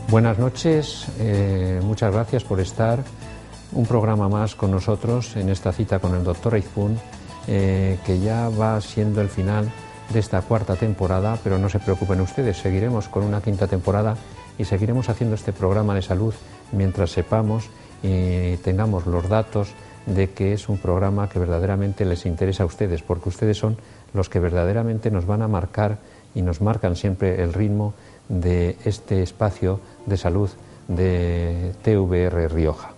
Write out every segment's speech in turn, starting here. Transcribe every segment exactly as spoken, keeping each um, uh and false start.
Buenas noches, eh, muchas gracias por estar un programa más con nosotros en esta cita con el doctor Aizpún, eh, que ya va siendo el final de esta cuarta temporada, pero no se preocupen ustedes, seguiremos con una quinta temporada y seguiremos haciendo este programa de salud mientras sepamos y tengamos los datos de que es un programa que verdaderamente les interesa a ustedes, porque ustedes son los que verdaderamente nos van a marcar y nos marcan siempre el ritmo de este espacio de salud de T V R Rioja.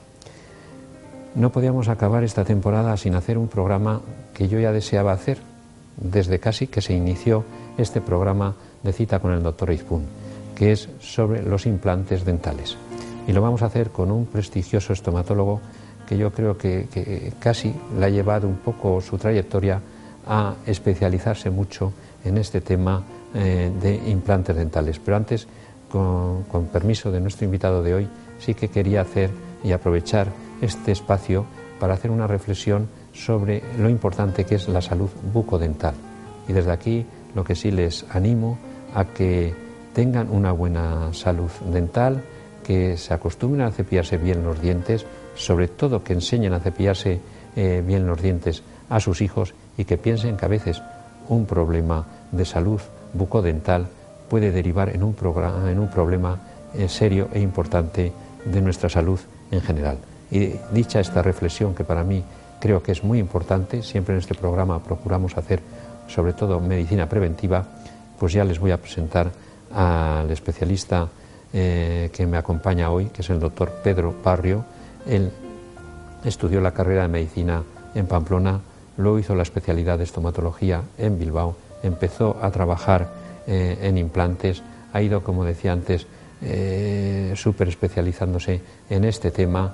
No podíamos acabar esta temporada sin hacer un programa que yo ya deseaba hacer desde casi que se inició este programa de cita con el doctor Aizpún, que es sobre los implantes dentales. Y lo vamos a hacer con un prestigioso estomatólogo que yo creo que, que casi le ha llevado un poco su trayectoria a especializarse mucho en este tema eh, de implantes dentales. Pero antes, con, con permiso de nuestro invitado de hoy, sí que quería hacer y aprovechar este espacio para hacer una reflexión sobre lo importante que es la salud bucodental. Y desde aquí lo que sí les animo a que tengan una buena salud dental, que se acostumbren a cepillarse bien los dientes, sobre todo que enseñen a cepillarse eh, bien los dientes a sus hijos y que piensen que a veces un problema de salud bucodental puede derivar en un, programa, en un problema eh, serio e importante de nuestra salud en general. Y dicha esta reflexión, que para mí creo que es muy importante, siempre en este programa procuramos hacer sobre todo medicina preventiva, pues ya les voy a presentar al especialista eh, que me acompaña hoy, que es el doctor Pedro Barrio. Él estudió la carrera de medicina en Pamplona, luego hizo la especialidad de estomatología en Bilbao, empezó a trabajar eh, en implantes, ha ido, como decía antes, eh, súper especializándose en este tema.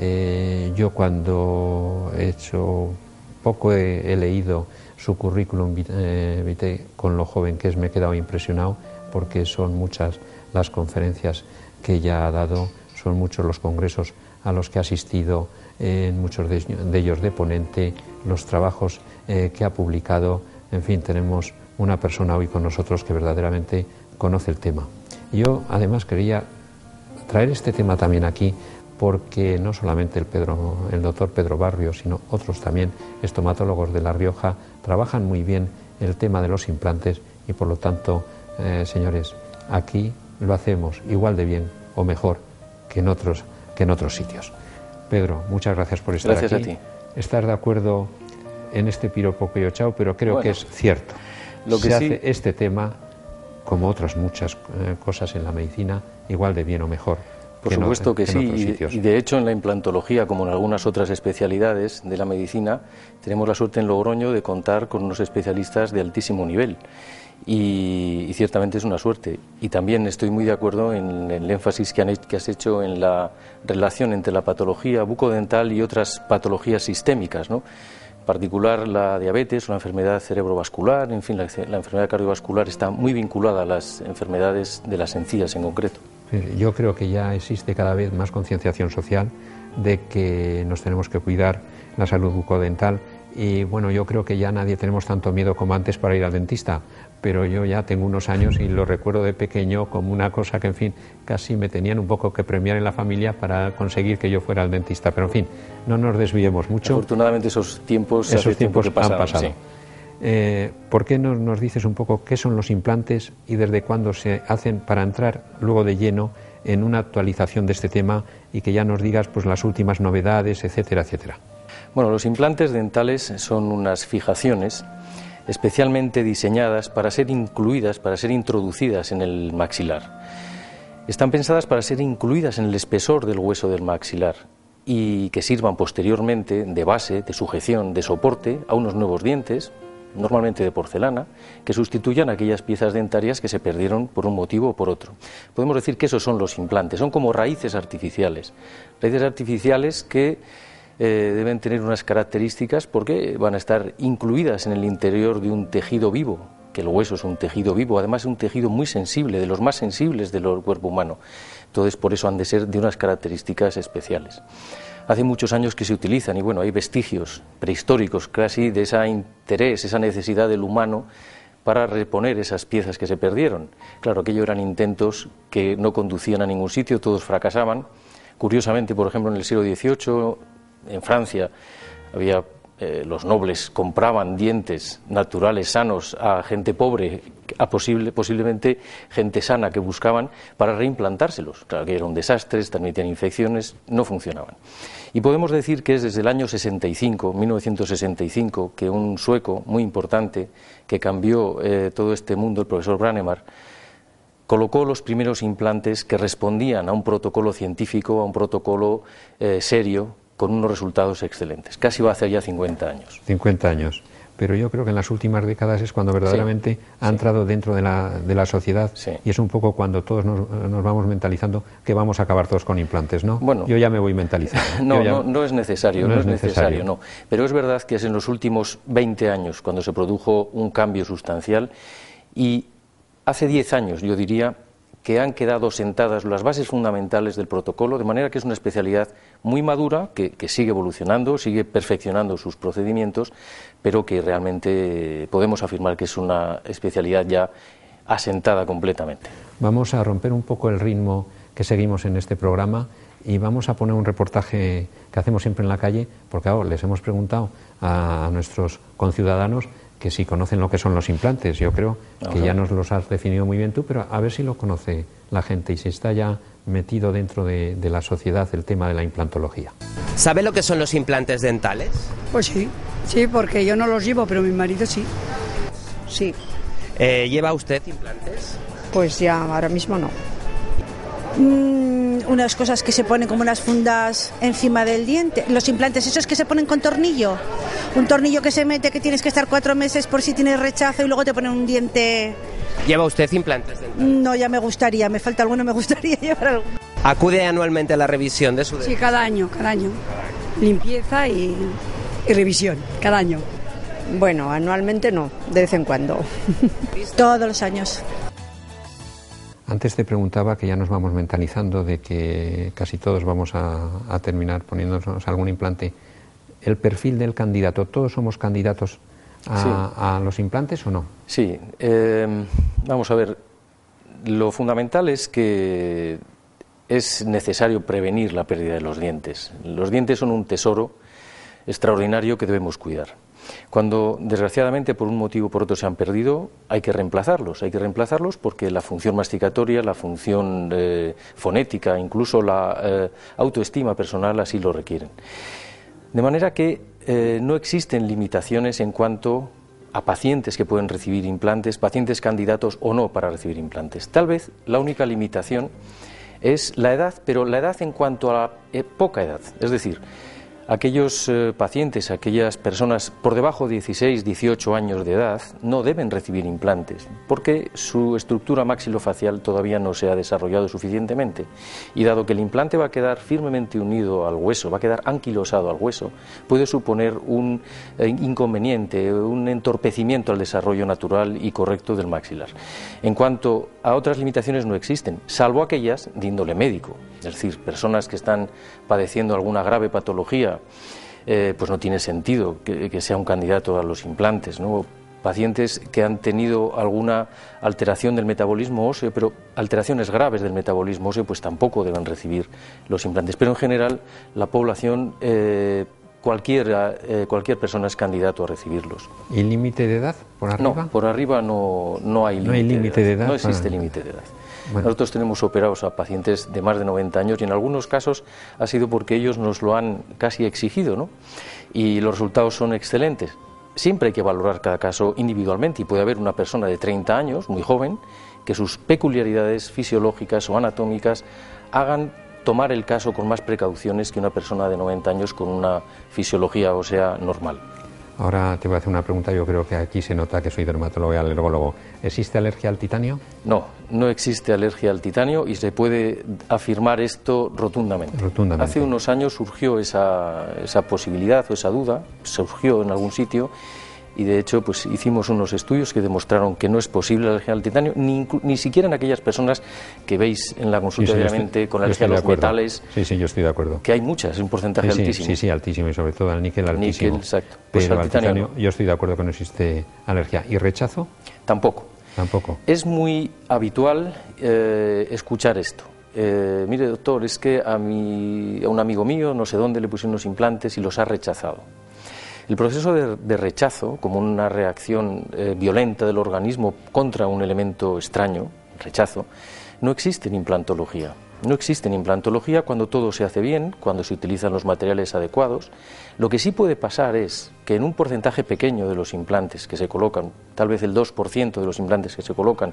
Eh, yo cuando he hecho poco he, he leído su currículum eh, vitae con lo joven que es, me he quedado impresionado porque son muchas las conferencias que ella ha dado, son muchos los congresos a los que ha asistido, eh, en muchos de, de ellos de ponente, los trabajos eh, que ha publicado. En fin, tenemos una persona hoy con nosotros que verdaderamente conoce el tema. Yo además quería traer este tema también aquí porque no solamente el, Pedro, el doctor Pedro Barrio, sino otros también estomatólogos de La Rioja trabajan muy bien el tema de los implantes y por lo tanto, eh, señores, aquí lo hacemos igual de bien o mejor que en otros, que en otros sitios. Pedro, muchas gracias por estar gracias aquí. Gracias a ti. Estar de acuerdo en este piropo que yo he echado, pero creo bueno, que es cierto. Lo que Se sí... hace este tema, como otras muchas eh, cosas en la medicina, igual de bien o mejor. Por que supuesto no, que que sí, y, y de hecho en la implantología, como en algunas otras especialidades de la medicina, tenemos la suerte en Logroño de contar con unos especialistas de altísimo nivel. Y, y ciertamente es una suerte. Y también estoy muy de acuerdo en el énfasis que, han, que has hecho en la relación entre la patología bucodental y otras patologías sistémicas, ¿no? En particular la diabetes, una enfermedad cerebrovascular, en fin, la, la enfermedad cardiovascular está muy vinculada a las enfermedades de las encías en concreto. Yo creo que ya existe cada vez más concienciación social de que nos tenemos que cuidar la salud bucodental y bueno, yo creo que ya nadie tenemos tanto miedo como antes para ir al dentista, pero yo ya tengo unos años y lo recuerdo de pequeño como una cosa que, en fin, casi me tenían un poco que premiar en la familia para conseguir que yo fuera al dentista, pero en fin, no nos desviemos mucho. Afortunadamente esos tiempos, esos hace tiempos tiempo que pasaron, han pasado. Sí. Eh, ¿Por qué no nos dices un poco qué son los implantes y desde cuándo se hacen para entrar luego de lleno en una actualización de este tema y que ya nos digas pues las últimas novedades, etcétera, etcétera? Bueno, los implantes dentales son unas fijaciones especialmente diseñadas para ser incluidas, para ser introducidas en el maxilar. Están pensadas para ser incluidas en el espesor del hueso del maxilar y que sirvan posteriormente de base, de sujeción, de soporte a unos nuevos dientes, normalmente de porcelana, que sustituyan aquellas piezas dentarias que se perdieron por un motivo o por otro. Podemos decir que esos son los implantes, son como raíces artificiales, raíces artificiales que eh, deben tener unas características porque van a estar incluidas en el interior de un tejido vivo, que el hueso es un tejido vivo, además es un tejido muy sensible, de los más sensibles del cuerpo humano, entonces por eso han de ser de unas características especiales. Hace muchos años que se utilizan y bueno, hay vestigios prehistóricos casi de ese interés, esa necesidad del humano para reponer esas piezas que se perdieron. Claro, aquello eran intentos que no conducían a ningún sitio, todos fracasaban. Curiosamente, por ejemplo, en el siglo dieciocho, en Francia, había eh, los nobles compraban dientes naturales sanos a gente pobre, a posible, posiblemente gente sana que buscaban para reimplantárselo. Claro que eran desastres, transmitían infecciones, no funcionaban. Y podemos decir que es desde el año sesenta y cinco, mil novecientos sesenta y cinco, que un sueco muy importante que cambió eh, todo este mundo, el profesor Brånemark, colocó los primeros implantes que respondían a un protocolo científico, a un protocolo eh, serio, con unos resultados excelentes. Casi va a hacer ya cincuenta años. cincuenta años. Pero yo creo que en las últimas décadas es cuando verdaderamente sí, ha entrado sí. dentro de la, de la sociedad sí. y es un poco cuando todos nos, nos vamos mentalizando que vamos a acabar todos con implantes, ¿no? Bueno, yo ya me voy mentalizando. no, ya... no, no es necesario, no, no es necesario, necesario, no. Pero es verdad que es en los últimos veinte años cuando se produjo un cambio sustancial y hace diez años, yo diría, que han quedado sentadas las bases fundamentales del protocolo, de manera que es una especialidad muy madura, que, que sigue evolucionando, sigue perfeccionando sus procedimientos, pero que realmente podemos afirmar que es una especialidad ya asentada completamente. Vamos a romper un poco el ritmo que seguimos en este programa y vamos a poner un reportaje que hacemos siempre en la calle, porque ahora les hemos preguntado a, a nuestros conciudadanos que si conocen lo que son los implantes. Yo creo que ya nos los has definido muy bien tú, pero a ver si lo conoce la gente y si está ya metido dentro de, de la sociedad el tema de la implantología. ¿Sabe lo que son los implantes dentales? Pues sí, sí, porque yo no los llevo, pero mi marido sí. Sí. Eh, ¿Lleva usted implantes? Pues ya, ahora mismo no. Mm, unas cosas que se ponen como unas fundas encima del diente. Los implantes, esos que se ponen con tornillo. Un tornillo que se mete, que tienes que estar cuatro meses por si tienes rechazo y luego te ponen un diente. ¿Lleva usted implantes dentales? No, ya me gustaría, me falta alguno, me gustaría llevar algo. ¿Acude anualmente a la revisión de su diente? Sí, cada año, cada año. Limpieza y, y revisión, cada año. Bueno, anualmente no, de vez en cuando. Todos los años. Antes te preguntaba, que ya nos vamos mentalizando de que casi todos vamos a, a terminar poniéndonos algún implante. ¿El perfil del candidato, todos somos candidatos a, sí. a los implantes o no? Sí, eh, vamos a ver, lo fundamental es que es necesario prevenir la pérdida de los dientes. Los dientes son un tesoro extraordinario que debemos cuidar. Cuando desgraciadamente por un motivo o por otro se han perdido, hay que reemplazarlos, hay que reemplazarlos porque la función masticatoria, la función eh, fonética, incluso la eh, autoestima personal así lo requieren. De manera que eh, no existen limitaciones en cuanto a pacientes que pueden recibir implantes, pacientes candidatos o no para recibir implantes. Tal vez la única limitación es la edad, pero la edad en cuanto a la eh, poca edad, es decir, aquellos eh, pacientes, aquellas personas por debajo de dieciséis, dieciocho años de edad no deben recibir implantes porque su estructura maxilofacial todavía no se ha desarrollado suficientemente y dado que el implante va a quedar firmemente unido al hueso, va a quedar anquilosado al hueso, puede suponer un eh, inconveniente, un entorpecimiento al desarrollo natural y correcto del maxilar. En cuanto a otras limitaciones no existen, salvo aquellas de índole médico, es decir, personas que están padeciendo alguna grave patología, eh, pues no tiene sentido que, que sea un candidato a los implantes, ¿no? Pacientes que han tenido alguna alteración del metabolismo óseo, pero alteraciones graves del metabolismo óseo, pues tampoco deben recibir los implantes. Pero en general, la población, eh, cualquier, eh, cualquier persona es candidato a recibirlos. ¿Y límite de edad por arriba? No, por arriba no, no hay límite de, de edad. No existe para... límite de edad. Bueno. Nosotros tenemos operados a pacientes de más de noventa años y en algunos casos ha sido porque ellos nos lo han casi exigido, ¿no? Y los resultados son excelentes. Siempre hay que valorar cada caso individualmente y puede haber una persona de treinta años, muy joven, que sus peculiaridades fisiológicas o anatómicas hagan tomar el caso con más precauciones que una persona de noventa años con una fisiología ósea normal. Ahora te voy a hacer una pregunta, yo creo que aquí se nota que soy dermatólogo y alergólogo. ¿Existe alergia al titanio? No, no existe alergia al titanio y se puede afirmar esto rotundamente. Rotundamente. Hace unos años surgió esa, esa posibilidad o esa duda, surgió en algún sitio y de hecho pues hicimos unos estudios que demostraron que no es posible la alergia al titanio, ni, ni siquiera en aquellas personas que veis en la consulta sí, sí, diariamente estoy, con alergia a los metales. Sí, sí, yo estoy de acuerdo. Que hay muchas, un porcentaje sí, sí, altísimo. Sí, sí, altísimo, y sobre todo al níquel altísimo. Níquel, exacto. Pues pero al al titanio, titanio no. yo estoy de acuerdo que no existe alergia. ¿Y rechazo? Tampoco. Tampoco. Es muy habitual eh, escuchar esto. Eh, mire, doctor, es que a, mi, a un amigo mío, no sé dónde, le pusieron unos implantes y los ha rechazado. El proceso de, de rechazo, como una reacción eh, violenta del organismo contra un elemento extraño, rechazo, no existe en implantología. No existe en implantología cuando todo se hace bien, cuando se utilizan los materiales adecuados. Lo que sí puede pasar es que en un porcentaje pequeño de los implantes que se colocan, tal vez el dos por ciento de los implantes que se colocan,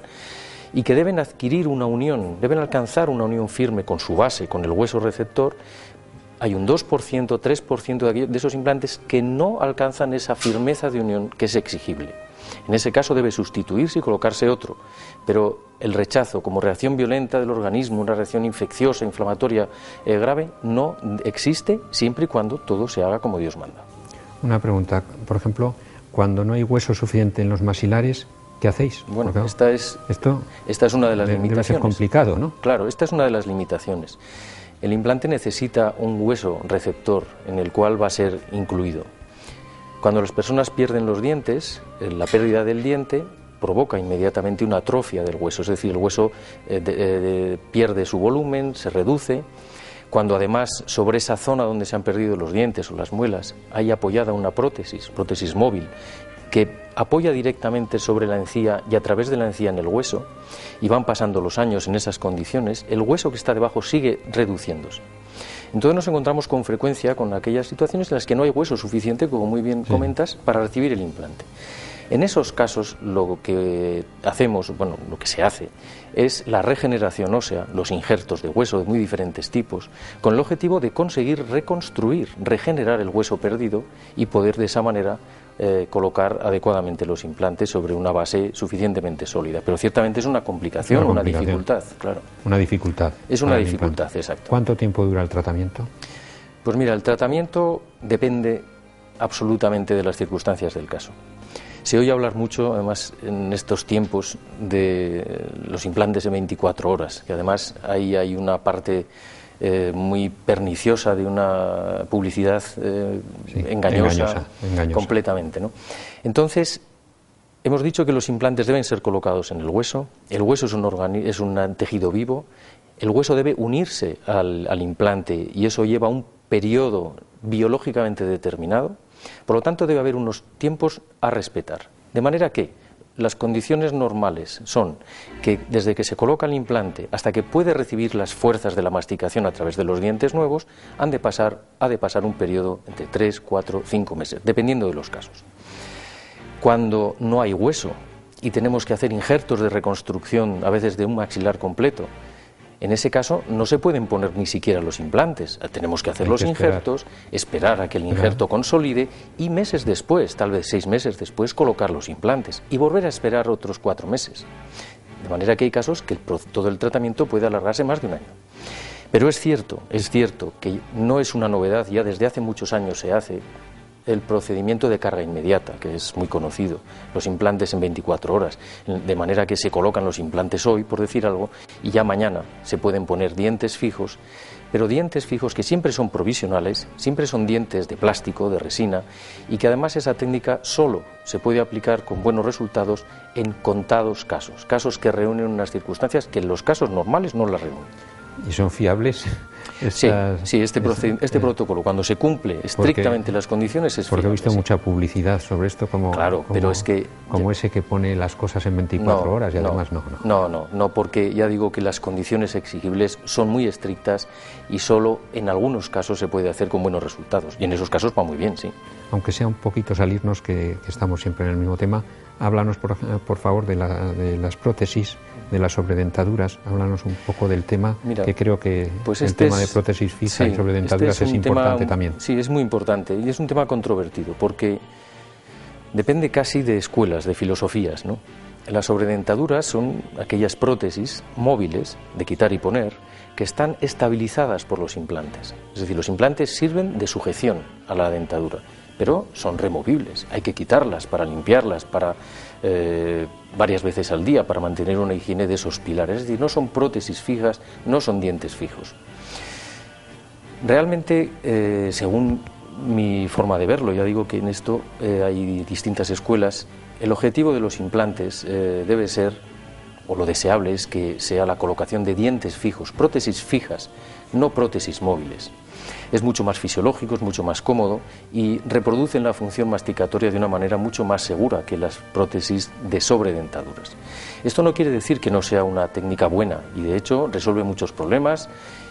y que deben adquirir una unión, deben alcanzar una unión firme con su base, con el hueso receptor, hay un dos por ciento, tres por ciento de, de esos implantes que no alcanzan esa firmeza de unión que es exigible. En ese caso debe sustituirse y colocarse otro, pero el rechazo como reacción violenta del organismo, una reacción infecciosa, inflamatoria eh, grave, no existe siempre y cuando todo se haga como Dios manda. Una pregunta, por ejemplo, cuando no hay hueso suficiente en los maxilares, ¿qué hacéis? Bueno, Porque esta es, esto esta es una de las debe limitaciones. Debe ser complicado, ¿no? Claro, esta es una de las limitaciones. El implante necesita un hueso receptor en el cual va a ser incluido. Cuando las personas pierden los dientes, la pérdida del diente provoca inmediatamente una atrofia del hueso, es decir, el hueso eh, de, de, pierde su volumen, se reduce. Cuando además sobre esa zona donde se han perdido los dientes o las muelas hay apoyada una prótesis, prótesis móvil, que apoya directamente sobre la encía y a través de la encía en el hueso, y van pasando los años en esas condiciones, el hueso que está debajo sigue reduciéndose. Entonces nos encontramos con frecuencia con aquellas situaciones en las que no hay hueso suficiente, como muy bien sí. comentas, para recibir el implante. En esos casos lo que hacemos, bueno, lo que se hace es la regeneración ósea, los injertos de hueso de muy diferentes tipos, con el objetivo de conseguir reconstruir, regenerar el hueso perdido y poder de esa manera eh, colocar adecuadamente los implantes sobre una base suficientemente sólida. Pero ciertamente es una complicación, una, complicación. una dificultad, claro. Una dificultad. Es una dificultad, exacto. ¿Cuánto tiempo dura el tratamiento? Pues mira, el tratamiento depende absolutamente de las circunstancias del caso. Se oye hablar mucho, además, en estos tiempos de los implantes de veinticuatro horas, que además ahí hay una parte eh, muy perniciosa de una publicidad eh, sí, engañosa, engañosa, engañosa, completamente, ¿no? Entonces, hemos dicho que los implantes deben ser colocados en el hueso. El hueso es un, organi- es un tejido vivo. El hueso debe unirse al, al implante y eso lleva un periodo biológicamente determinado. Por lo tanto, debe haber unos tiempos a respetar. De manera que las condiciones normales son que desde que se coloca el implante hasta que puede recibir las fuerzas de la masticación a través de los dientes nuevos, han de pasar, ha de pasar un periodo entre tres, cuatro, cinco meses, dependiendo de los casos. Cuando no hay hueso y tenemos que hacer injertos de reconstrucción, a veces de un maxilar completo, en ese caso no se pueden poner ni siquiera los implantes, tenemos que hacer los injertos, esperar a que el injerto consolide y meses después, tal vez seis meses después, colocar los implantes y volver a esperar otros cuatro meses. De manera que hay casos que el, todo el tratamiento puede alargarse más de un año. Pero es cierto, es cierto que no es una novedad, ya desde hace muchos años se hace el procedimiento de carga inmediata, que es muy conocido, los implantes en veinticuatro horas, de manera que se colocan los implantes hoy, por decir algo, y ya mañana se pueden poner dientes fijos, pero dientes fijos que siempre son provisionales, siempre son dientes de plástico, de resina, y que además esa técnica solo se puede aplicar con buenos resultados en contados casos, casos que reúnen unas circunstancias que en los casos normales no las reúnen. ¿Y son fiables? Estas, sí, sí, este, proced, este eh, protocolo, cuando se cumple estrictamente porque, las condiciones, es porque fiable, he visto sí. mucha publicidad sobre esto, como, claro, como, pero es que, como ese que pone las cosas en veinticuatro no, horas y no, además no, no. No, no, no, porque ya digo que las condiciones exigibles son muy estrictas y solo en algunos casos se puede hacer con buenos resultados. Y en esos casos va muy bien, sí. Aunque sea un poquito salirnos, que, que estamos siempre en el mismo tema, háblanos por, por favor de, la, de las prótesis, de las sobredentaduras, háblanos un poco del tema. Mira, que creo que pues el este tema es, de prótesis fija sí, y sobredentaduras este es, es importante tema, también. Sí, es muy importante y es un tema controvertido porque depende casi de escuelas, de filosofías, ¿no? Las sobredentaduras son aquellas prótesis móviles de quitar y poner que están estabilizadas por los implantes. Es decir, los implantes sirven de sujeción a la dentadura, pero son removibles, hay que quitarlas para limpiarlas, para eh, varias veces al día, para mantener una higiene de esos pilares. Es decir, no son prótesis fijas, no son dientes fijos. Realmente, eh, según mi forma de verlo, ya digo que en esto eh, hay distintas escuelas, el objetivo de los implantes eh, debe ser, o lo deseable es que sea la colocación de dientes fijos, prótesis fijas, no prótesis móviles. Es mucho más fisiológico, es mucho más cómodo y reproducen la función masticatoria de una manera mucho más segura que las prótesis de sobredentaduras. Esto no quiere decir que no sea una técnica buena y de hecho resuelve muchos problemas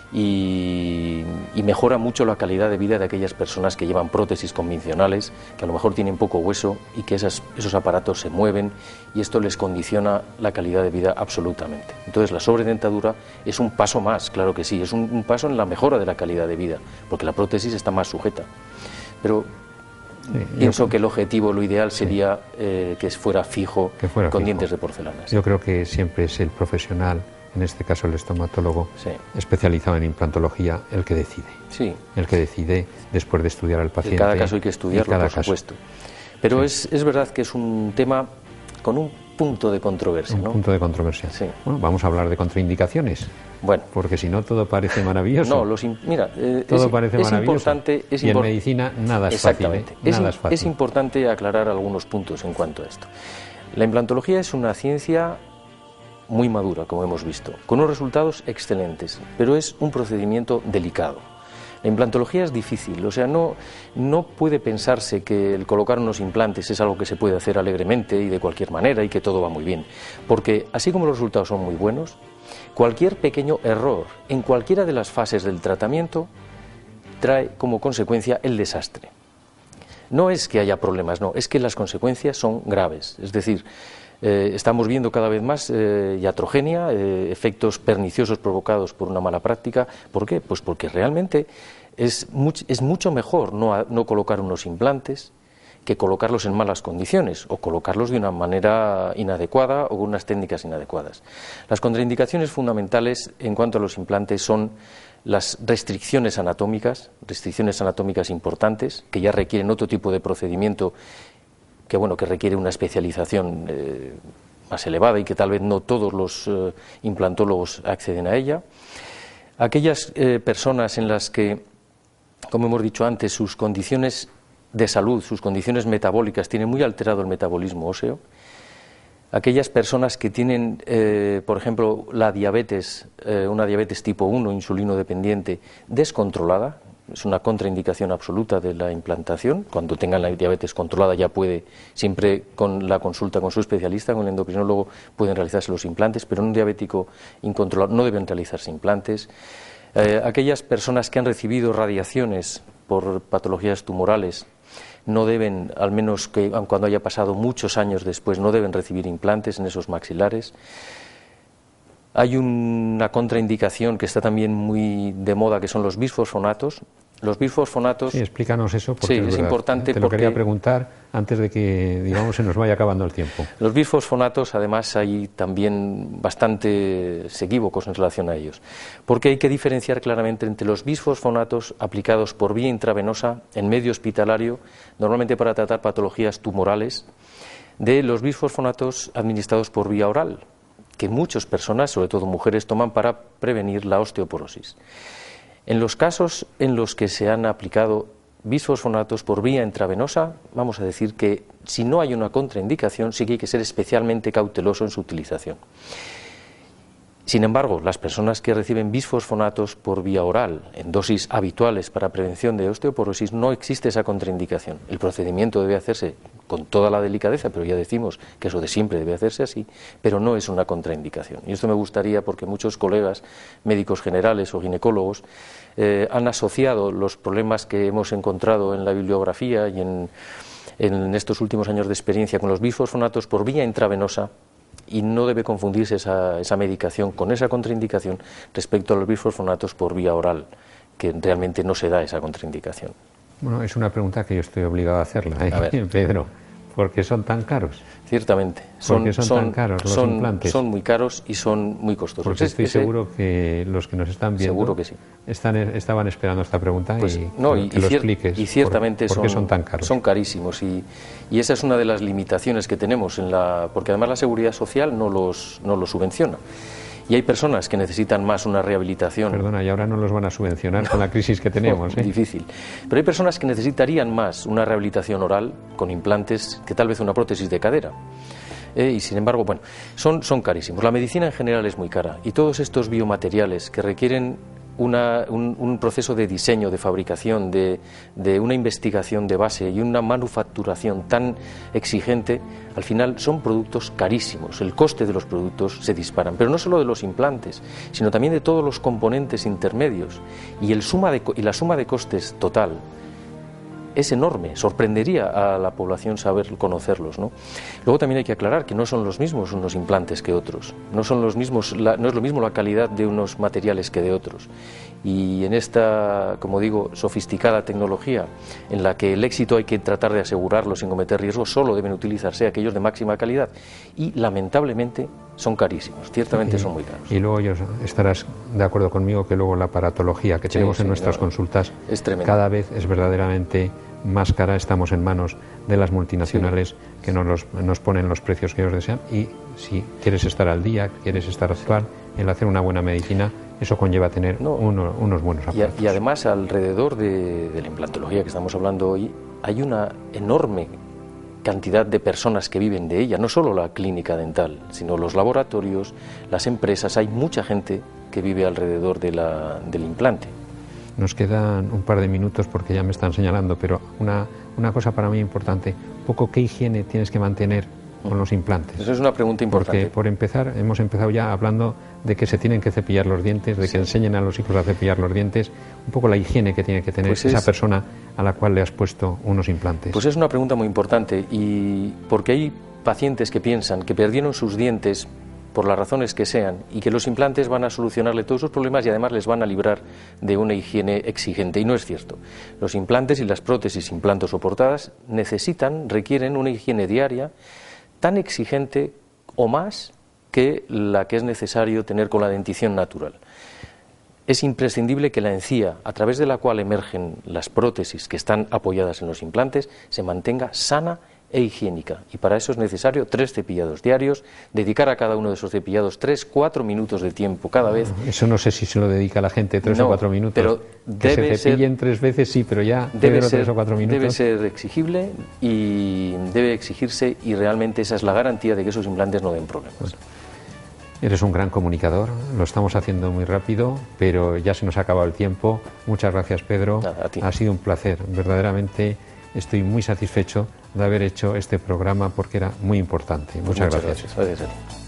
y, y mejora mucho la calidad de vida de aquellas personas que llevan prótesis convencionales, que a lo mejor tienen poco hueso y que esas, esos aparatos se mueven y esto les condiciona la calidad de vida absolutamente. Entonces la sobredentadura es un paso más, claro que sí, es un, un paso en la mejora de la calidad de vida, porque la prótesis está más sujeta. Pero sí, pienso yo, que el objetivo, lo ideal sería sí. eh, que fuera fijo, que fuera con fijo. Dientes de porcelana. Yo creo que siempre es el profesional, en este caso el estomatólogo, sí. especializado en implantología, el que decide. Sí. El que decide después de estudiar al paciente. En cada caso hay que estudiarlo, por supuesto. Pero sí. es, es verdad que es un tema con un punto de controversia. Un ¿no? punto de controversia. Sí. Bueno, vamos a hablar de contraindicaciones. Bueno. Porque si no todo parece maravilloso. No, los, mira, eh, todo es, parece es maravilloso. Importante, es y en import... medicina nada es Exactamente. fácil. ¿eh? Nada es, es fácil. Es importante aclarar algunos puntos en cuanto a esto. La implantología es una ciencia muy madura, como hemos visto, con unos resultados excelentes, pero es un procedimiento delicado. La implantología es difícil, o sea, no, no puede pensarse que el colocar unos implantes es algo que se puede hacer alegremente y de cualquier manera y que todo va muy bien, porque así como los resultados son muy buenos, cualquier pequeño error en cualquiera de las fases del tratamiento trae como consecuencia el desastre. No es que haya problemas, no, es que las consecuencias son graves, es decir, Eh, estamos viendo cada vez más eh, iatrogenia, eh, efectos perniciosos provocados por una mala práctica. ¿Por qué? Pues porque realmente es, much, es mucho mejor no, a, no colocar unos implantes que colocarlos en malas condiciones o colocarlos de una manera inadecuada o con unas técnicas inadecuadas. Las contraindicaciones fundamentales en cuanto a los implantes son las restricciones anatómicas, restricciones anatómicas importantes que ya requieren otro tipo de procedimiento que bueno, que requiere una especialización eh, más elevada y que tal vez no todos los eh, implantólogos acceden a ella. Aquellas eh, personas en las que, como hemos dicho antes, sus condiciones de salud, sus condiciones metabólicas tienen muy alterado el metabolismo óseo. Aquellas personas que tienen, eh, por ejemplo, la diabetes, eh, una diabetes tipo uno, insulino dependiente, descontrolada. Es una contraindicación absoluta de la implantación. Cuando tengan la diabetes controlada ya puede, siempre con la consulta con su especialista, con el endocrinólogo, pueden realizarse los implantes, pero en un diabético incontrolado no deben realizarse implantes. Eh, aquellas personas que han recibido radiaciones por patologías tumorales no deben, al menos que cuando haya pasado muchos años después, no deben recibir implantes en esos maxilares. Hay una contraindicación que está también muy de moda, que son los bisfosfonatos. Los bisfosfonatos... Sí, explícanos eso, porque sí, es, es verdad, importante ¿eh? Te lo porque... quería preguntar antes de que, digamos, se nos vaya acabando el tiempo. Los bisfosfonatos, además, hay también bastantes equívocos en relación a ellos, porque hay que diferenciar claramente entre los bisfosfonatos aplicados por vía intravenosa en medio hospitalario, normalmente para tratar patologías tumorales, de los bisfosfonatos administrados por vía oral, que muchas personas, sobre todo mujeres, toman para prevenir la osteoporosis. En los casos en los que se han aplicado bisfosfonatos por vía intravenosa, vamos a decir que si no hay una contraindicación, sí que hay que ser especialmente cauteloso en su utilización. Sin embargo, las personas que reciben bisfosfonatos por vía oral en dosis habituales para prevención de osteoporosis, no existe esa contraindicación. El procedimiento debe hacerse con toda la delicadeza, pero ya decimos que eso de siempre debe hacerse así, pero no es una contraindicación. Y esto me gustaría porque muchos colegas médicos generales o ginecólogos eh, han asociado los problemas que hemos encontrado en la bibliografía y en, en estos últimos años de experiencia con los bisfosfonatos por vía intravenosa, y no debe confundirse esa, esa medicación con esa contraindicación respecto a los bisfosfonatos por vía oral, que realmente no se da esa contraindicación. Bueno, es una pregunta que yo estoy obligado a hacerla, ¿eh? A ver. Pedro, Porque son tan caros. Ciertamente. Son, Porque son, son tan caros los son, implantes. Son muy caros y son muy costosos. Porque estoy Ese, seguro que los que nos están viendo seguro que sí. están, estaban esperando esta pregunta pues, y no, que, y, que lo cier expliques. Y ciertamente por, ¿por qué son, son tan caros? Son carísimos y, y esa es una de las limitaciones que tenemos, en la, porque además la Seguridad Social no los, no los subvenciona. Y hay personas que necesitan más una rehabilitación. Perdona, y ahora no los van a subvencionar con la crisis que tenemos. No, ¿eh? Difícil. Pero hay personas que necesitarían más una rehabilitación oral con implantes que tal vez una prótesis de cadera. Eh, y sin embargo, bueno, son, son carísimos. La medicina en general es muy cara y todos estos biomateriales que requieren Una, un, un proceso de diseño, de fabricación, de, de una investigación de base y una manufacturación tan exigente, al final son productos carísimos. El coste de los productos se disparan, pero no solo de los implantes, sino también de todos los componentes intermedios. Y, el suma de, y la suma de costes total es enorme, sorprendería a la población saber conocerlos, ¿no? Luego también hay que aclarar que no son los mismos unos implantes que otros, no son los mismos, la, no es lo mismo la calidad de unos materiales que de otros. Y en esta, como digo, sofisticada tecnología, en la que el éxito hay que tratar de asegurarlo sin cometer riesgos, solo deben utilizarse aquellos de máxima calidad y lamentablemente son carísimos, ciertamente y, son muy caros. Y luego yo, estarás de acuerdo conmigo que luego la aparatología que sí, tenemos sí, en nuestras no, consultas es cada vez es verdaderamente más cara. Estamos en manos de las multinacionales sí. que nos, los, nos ponen los precios que ellos desean, y si quieres estar al día, quieres estar actual, el hacer una buena medicina, eso conlleva tener no, uno, unos buenos aparatos. Y, y además alrededor de, de la implantología que estamos hablando hoy hay una enorme cantidad de personas que viven de ella, no solo la clínica dental, sino los laboratorios, las empresas, hay mucha gente que vive alrededor de la, del implante. Nos quedan un par de minutos porque ya me están señalando, pero una, una cosa para mí importante, poco qué higiene tienes que mantener con los implantes. Eso es una pregunta importante. Porque por empezar, hemos empezado ya hablando de que se tienen que cepillar los dientes, de que sí. enseñen a los hijos a cepillar los dientes, un poco la higiene que tiene que tener pues esa es, persona a la cual le has puesto unos implantes. Pues es una pregunta muy importante, y porque hay pacientes que piensan que perdieron sus dientes por las razones que sean y que los implantes van a solucionarle todos sus problemas y además les van a librar de una higiene exigente, y no es cierto. Los implantes y las prótesis implantosoportadas necesitan, requieren una higiene diaria tan exigente o más que la que es necesario tener con la dentición natural. Es imprescindible que la encía, a través de la cual emergen las prótesis que están apoyadas en los implantes, se mantenga sana e higiénica, y para eso es necesario tres cepillados diarios, dedicar a cada uno de esos cepillados tres, cuatro minutos de tiempo cada vez. Eso no sé si se lo dedica la gente tres no, o cuatro minutos, pero que debe se cepillen ser, tres veces, sí, pero ya debe ser, tres o cuatro minutos. Debe ser exigible y debe exigirse, y realmente esa es la garantía de que esos implantes no den problemas. Bueno, eres un gran comunicador, lo estamos haciendo muy rápido, pero ya se nos ha acabado el tiempo. Muchas gracias, Pedro. Nada, a ti. Ha sido un placer, verdaderamente estoy muy satisfecho de haber hecho este programa porque era muy importante. Muchas, pues muchas gracias. gracias. Gracias a ti.